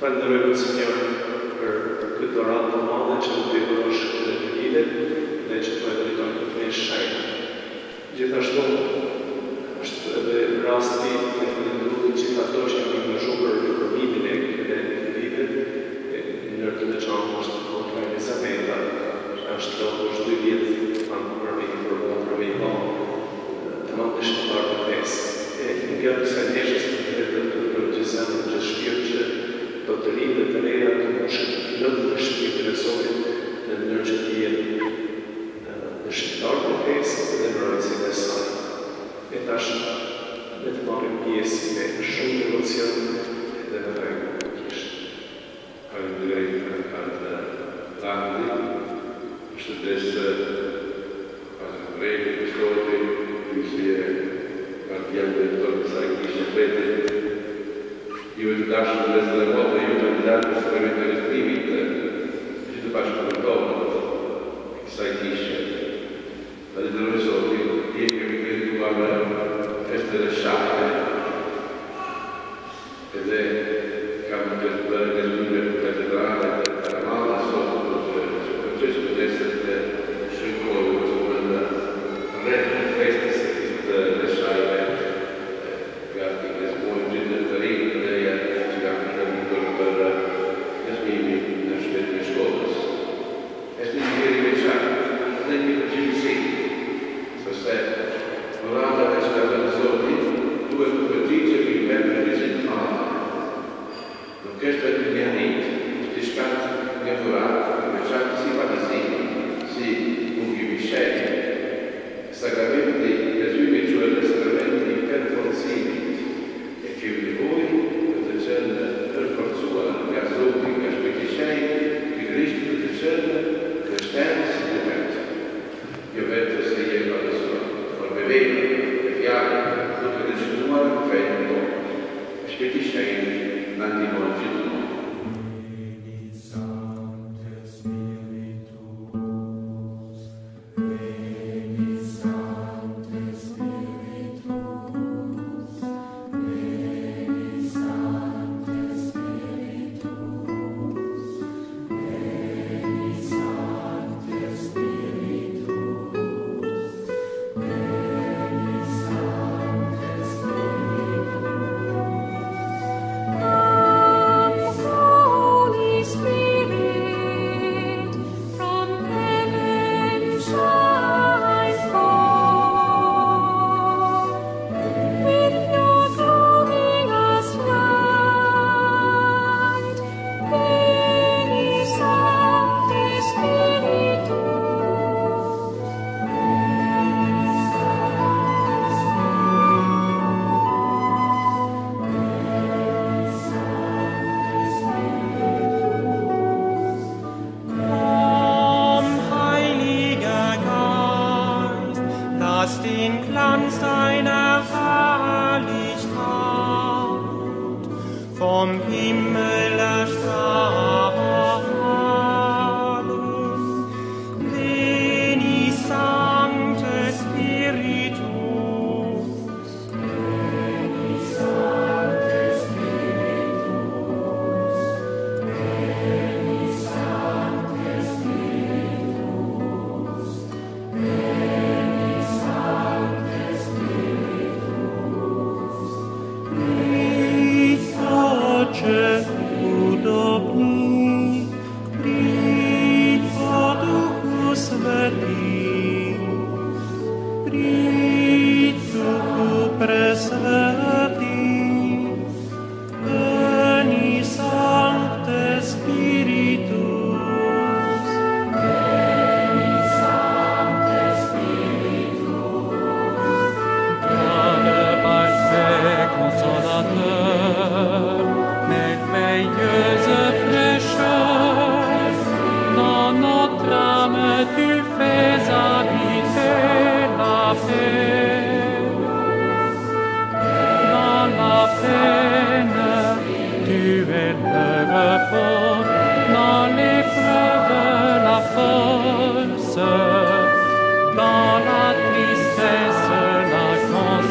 Falenderojmë Sinjor për këtë doratë të madhe që do t'i dhurosh këtë lidhje dhe që të drejtojmë të të shajnë. Gjithashtu është edhe rasti të falendëruar gjithë ato që kanë angazhuar për formimin e këtij lidhje. Në të veçantë është Motra Elizabeta, është lodhur 2 vjet për me të mëndë shqiptar të fesë. Nga kësaj ndeshjes për gjizanën që shpirë që do të rritë të reja të mushën lëndë në shpirë të Zotit në mënyrë që të jenë në shqiptar të fesë dhe në rëndësit e saj. E tash me të marrim pjesë me shumë emocion dhe me rejnë në kishë. Falenderoj atë landi, shëtesë rejnë të shkoti, partiamo del torno sai chi si prende io ti lascio l'essere moto io ti lascio solamente le scrivite ci ti faccio un torno sai chi si la delle soldi io che mi credo guarda essere sciacque ed è cambio del lungo cattedrale della mala sotto il processo di essere sul cuore re feste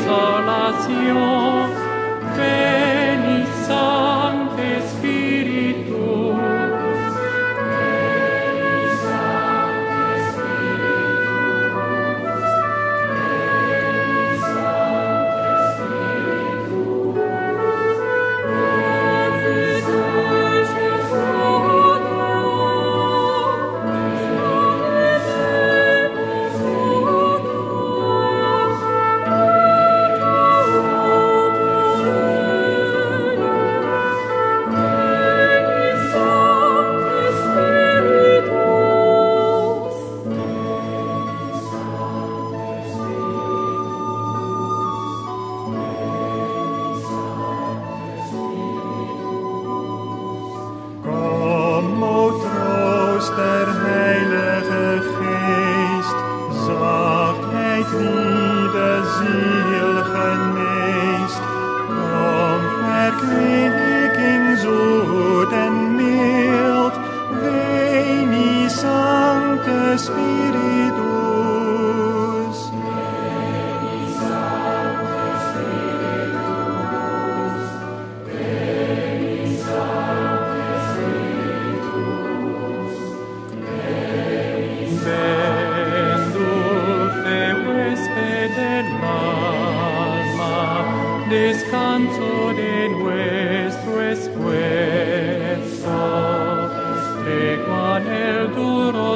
Veni Sancte Spiritus segua nel duro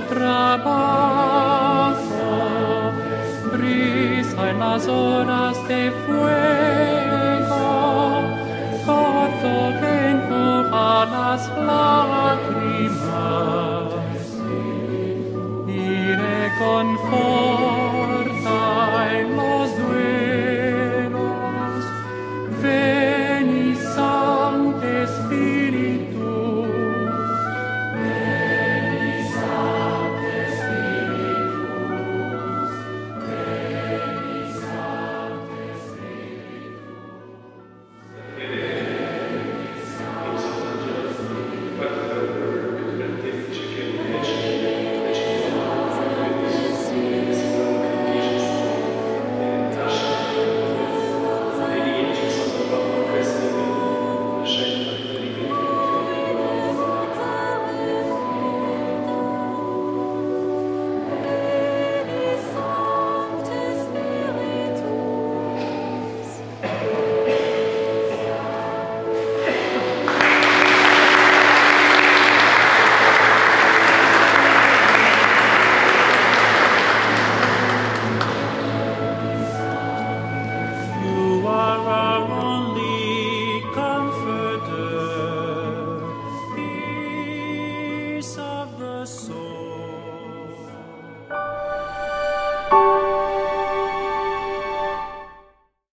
trabajo, brisa en las horas de fuego, gozo que enjuga las lágrimas.